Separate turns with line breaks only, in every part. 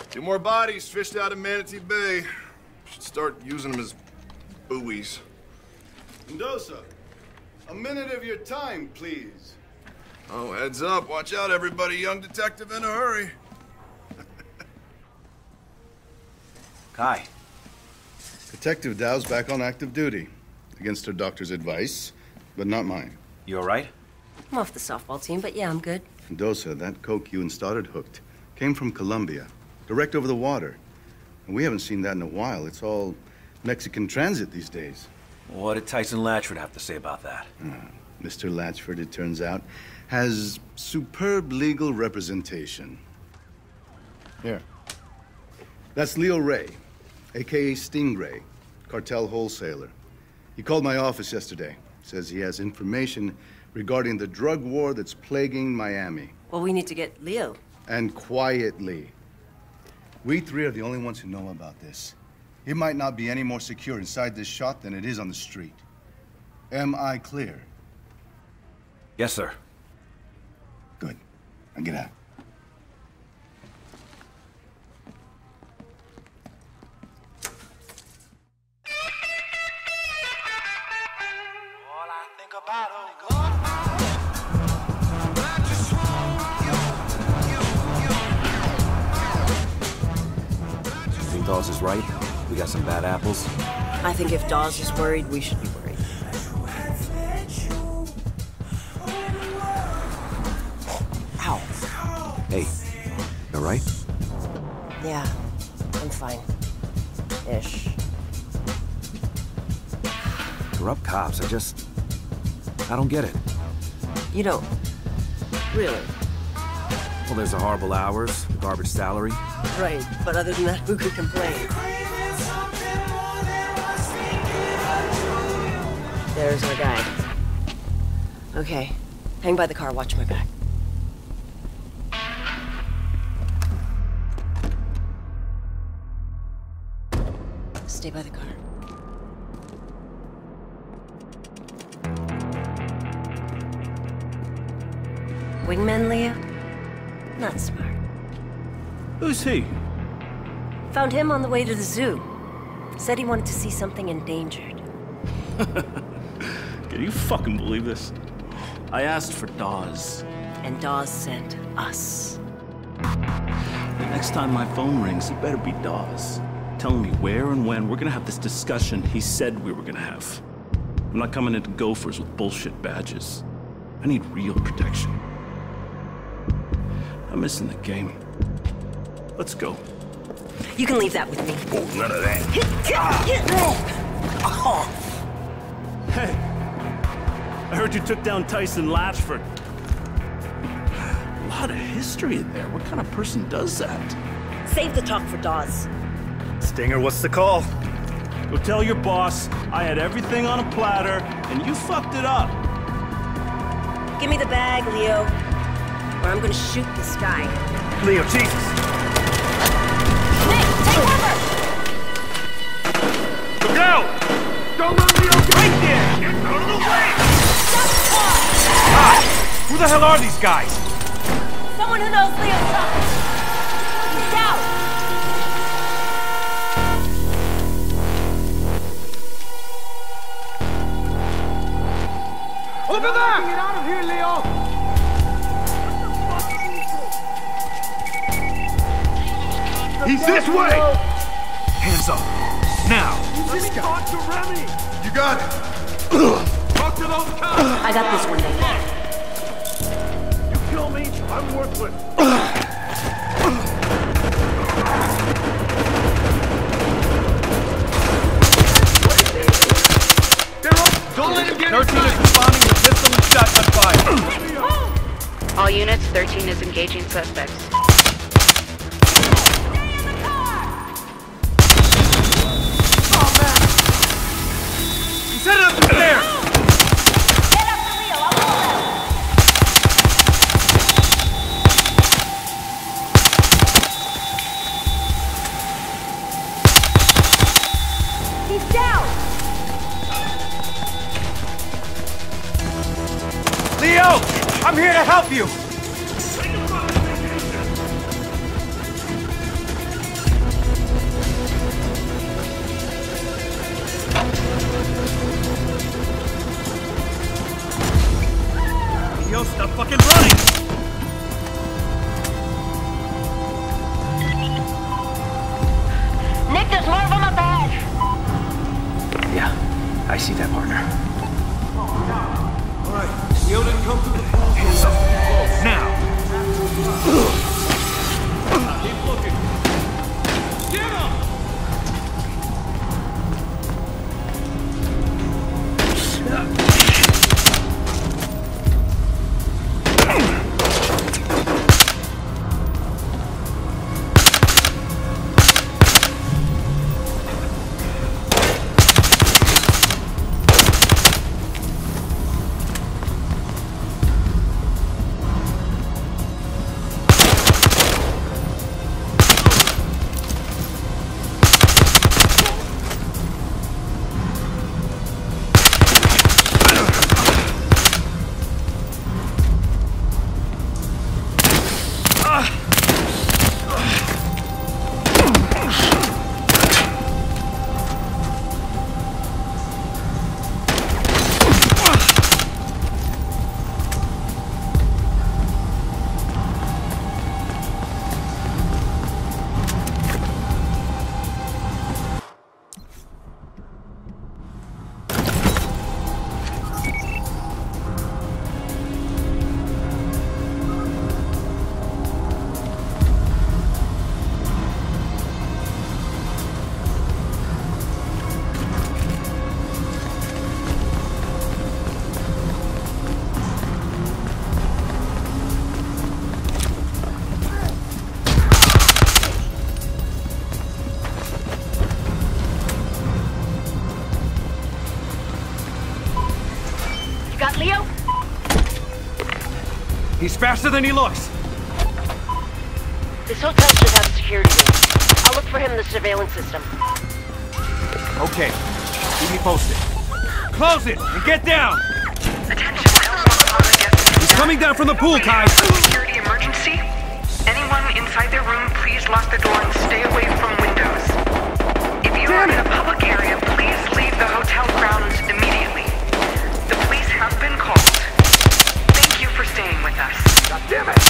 Two more bodies fished out of Manatee Bay. Should start using them as buoys.
Mendoza, a minute of your time, please.
Oh, heads up. Watch out, everybody. Young detective in a hurry.
Kai.
Detective Dow's back on active duty. Against her doctor's advice, but not mine.
You all right?
I'm off the softball team, but yeah, I'm good.
Mendoza, that coke you and Stoddard hooked came from Colombia, direct over the water. And we haven't seen that in a while. It's all Mexican transit these days.
What did Tyson Latchford have to say about that?
Mr. Latchford, it turns out, has superb legal representation. Here. That's Leo Ray, a.k.a. Stingray, cartel wholesaler. He called my office yesterday. Says he has information regarding the drug war that's plaguing Miami.
Well, we need to get Leo.
And quietly. We three are the only ones who know about this. It might not be any more secure inside this shop than it is on the street. Am I clear?
Yes, sir.
Good. Now get out.
Think Dawes is right? We got some bad apples?
I think if Dawes is worried, we should be worried.
Ow. Hey, you all right?
Yeah, I'm fine. Ish.
Corrupt cops, I don't get it.
You don't. Really?
Well, there's the horrible hours, the garbage salary.
Right, but other than that, who could complain? There's our guy. Okay, hang by the car, watch my back. Stay by the car. Wingman, Leo? Not smart.
Who's he?
Found him on the way to the zoo. Said he wanted to see something endangered.
Can you fucking believe this? I asked for Dawes.
And Dawes sent us.
The next time my phone rings, it better be Dawes. Telling me where and when we're gonna have this discussion he said we were gonna have. I'm not coming into Gophers with bullshit badges. I need real protection. I'm missing the game. Let's go.
You can leave that with me.
Oh, none of that.
Hey, I heard you took down Tyson Latchford. A lot of history in there. What kind of person does that?
Save the talk for Dawes.
Stinger, what's the call?
Go tell your boss I had everything on a platter and you fucked it up.
Give me the bag, Leo, or I'm gonna shoot this guy.
Leo, Jesus!
Nick, take cover!
Look out! Don't let Leo get right there! Get out of the way! Ah! Who the hell are these guys?
Someone who knows Leo's stuff. He's out.
Open there! Get out of here, Leo! He's this way! Hands up. Now! Let me talk to Remy!
You got it.
Talk to those cops!
I got this one, Nick.
You kill me, I'm worthless. Don't let him get 13 is responding to pistol and shotgun fire.
All units, 13 is engaging suspects.
Set it up the stairs!
Get up to Leo, I'll hold him. He's down!
Leo! I'm here to help you! I'm fucking running!
Nick, there's more of them up ahead.
Yeah, I see that, partner.
Alright, Leo didn't come through the pool. Hands up. Now! Keep looking. Get him!
Got Leo?
He's faster than he looks.
This hotel should have a security room. I'll look for him in the surveillance system.
Okay, keep me posted. Close it and get down!
Attention,
He's coming down from the pool, Kai!
security emergency. Anyone inside their room, please lock the door and stay away from windows. If you are in a public area, please leave the hotel grounds immediately. The police have been called. Thank you for staying with us.
God damn it!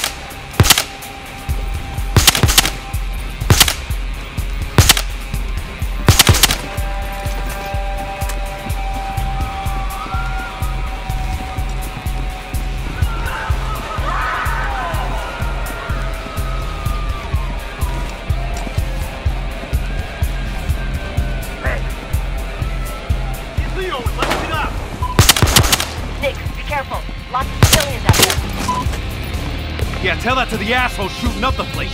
Careful. Lots of civilians out there.
Yeah, tell that to the asshole shooting up the place.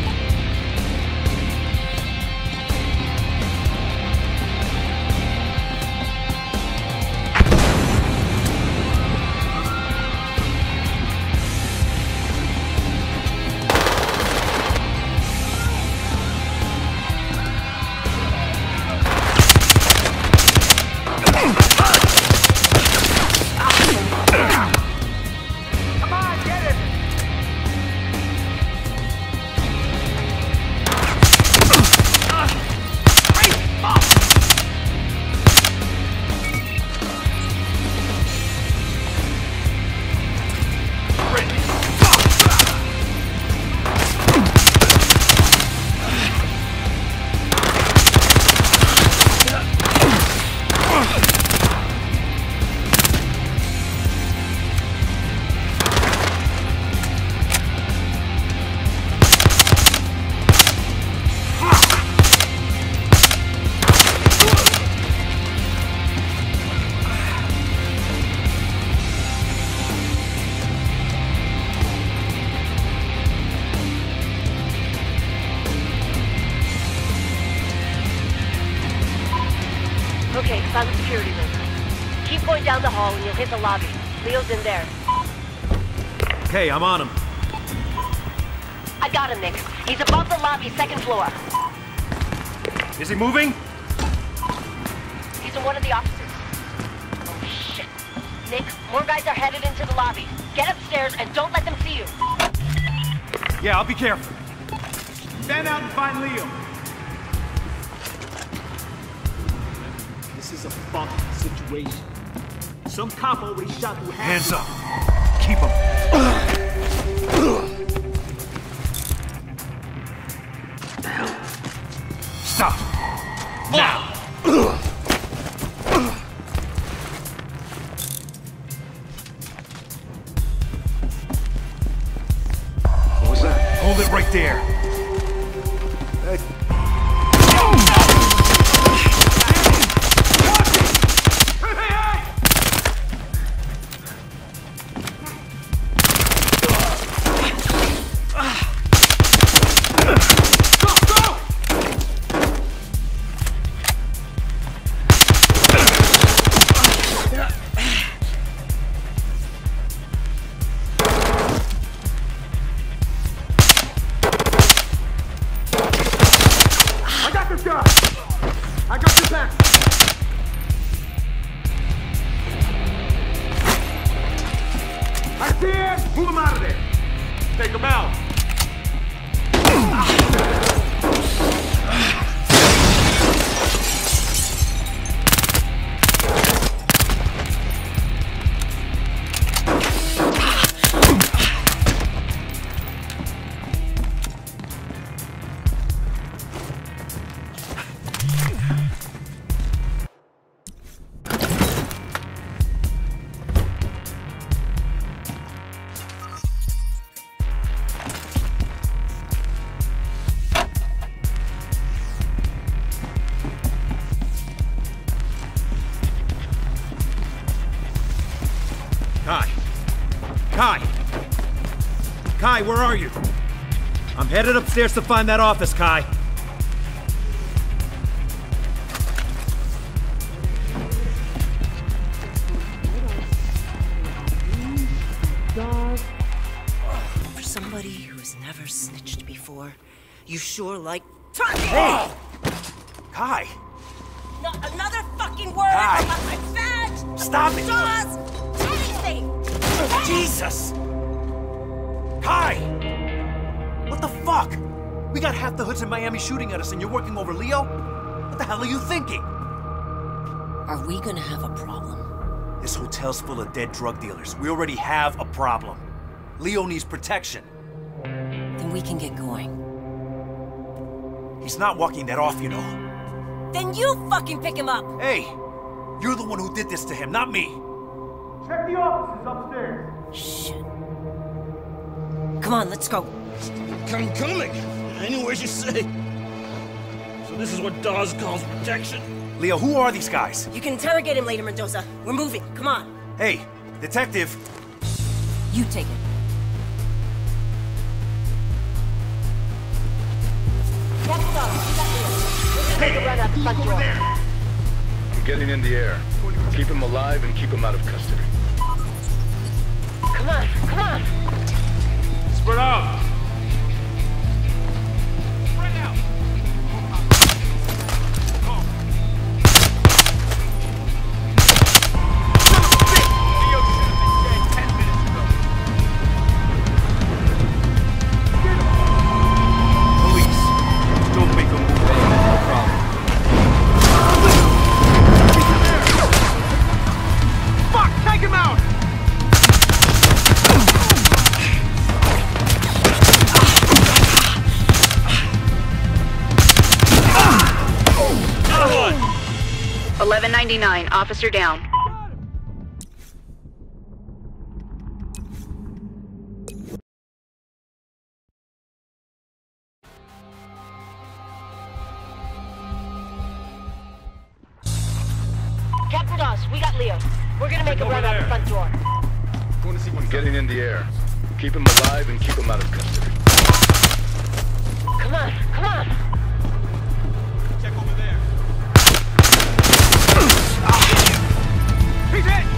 Okay, found the security room. Keep going down the hall and you'll hit the lobby. Leo's in there.
Okay, I'm on him.
I got him, Nick. He's above the lobby, second floor.
Is he moving?
He's in one of the offices. Oh, shit. Nick, more guys are headed into the lobby. Get upstairs and don't let them see you.
Yeah, I'll be careful. Stand out and find Leo.
This is a fucked situation. Some cop already shot through half.
Hands up. Keep him. Stop. Now.
What was that?
Hold it right there. Kai, where are you? I'm headed upstairs to find that office, Kai.
For somebody who's never snitched before, you sure like turkey! Hey!
Kai!
Not another fucking word
Kai.
about my badge!
Stop it!
Jaws! Anything!
Jesus! Kai! What the fuck? We got half the hoods in Miami shooting at us and you're working over Leo? What the hell are you thinking?
Are we gonna have a problem?
This hotel's full of dead drug dealers. We already have a problem. Leo needs protection.
Then we can get going.
He's not walking that off, you know.
Then you fucking pick him up!
Hey! You're the one who did this to him, not me!
Check the offices upstairs!
Shit. Come on, let's go.
I'm coming. Anywhere you say. So this is what Dawes calls protection?
Leo, who are these guys?
You can interrogate him later, Mendoza. We're moving. Come on.
Hey, detective.
You take it.
Captain Dawes, you got Leo. We're gonna make a run out the front door.
I'm getting in the air. Keep him alive and keep him out of custody.
Come on, come on.
Spread out!
Spread out! Police, don't make a move. No problem.
Fuck! Take him out!
Oh. 1199, officer down.
Captain Dawes, we got Leo. We're gonna make a run out the front door.
I'm getting in the air. Keep him alive and keep him out of custody.
Come on, come on.
Check over there. He's hit!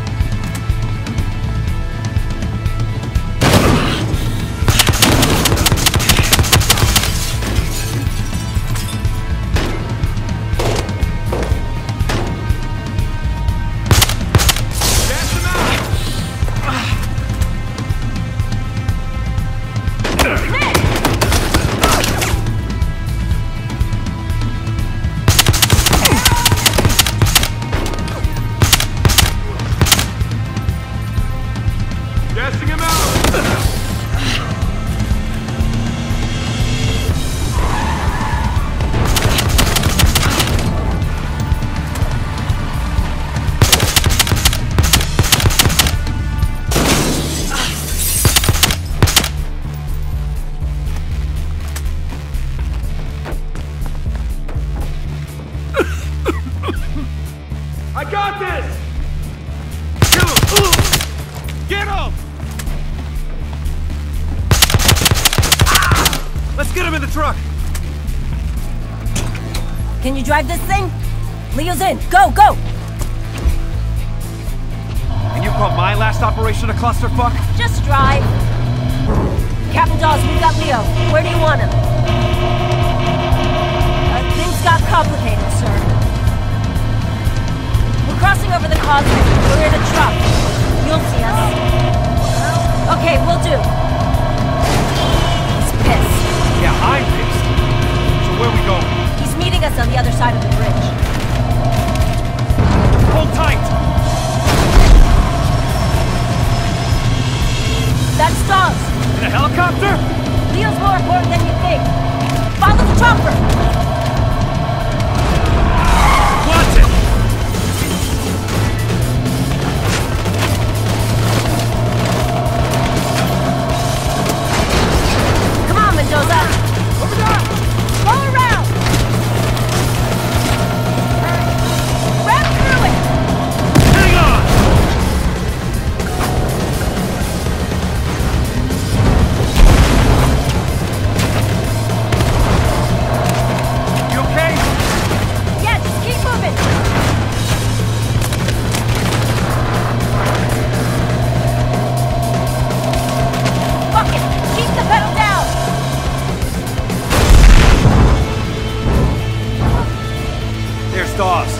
got this! Get him!
Let's get him in the truck!
Can you drive this thing? Leo's in. Go, go!
And you call my last operation a clusterfuck?
Just drive. Captain Dawes, we've got Leo. Where do you want him? Things got complicated, sir. We're crossing over the causeway. We're in a truck. You'll see us. Okay, we'll do. He's pissed.
Yeah, I'm pissed. So where we going?
He's meeting us on the other side of the bridge.
Hold tight!
That's Dawes.
In a helicopter?
Leo's more important than you think. Follow the chopper!
Watch it!
Come on, Mendoza!
Over there!
Go around! Ram through it!
Hang on! You okay?
Yeah, just keep moving! Fuck it! Keep the pedal down!
There's Dawes.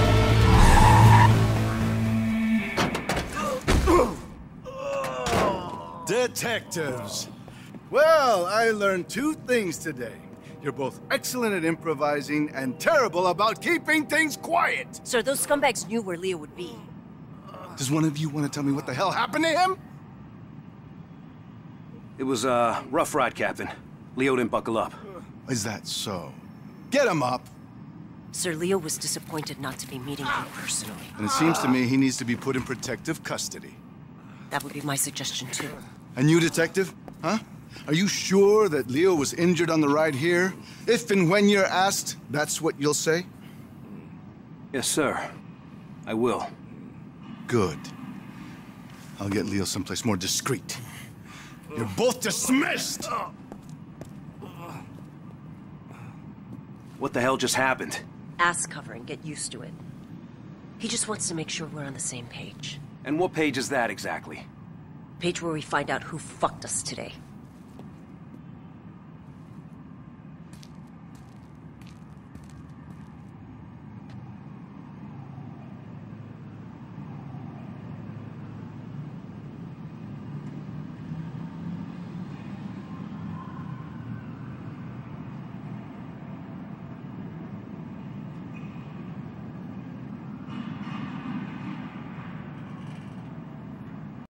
Detectives. Well, I learned two things today. You're both excellent at improvising and terrible about keeping things quiet.
Sir, those scumbags knew where Leo would be.
Does one of you want to tell me what the hell happened to him?
It was a rough ride, Captain. Leo didn't buckle up.
Is that so? Get him up.
Sir, Leo was disappointed not to be meeting you personally.
And it seems to me he needs to be put in protective custody.
That would be my suggestion, too.
And you, detective? Huh? Are you sure that Leo was injured on the ride here? If and when you're asked, that's what you'll say?
Yes, sir. I will.
Good. I'll get Leo someplace more discreet. You're both dismissed!
What the hell just happened?
Ass covering, get used to it. He just wants to make sure we're on the same page.
And what page is that exactly?
Page where we find out who fucked us today.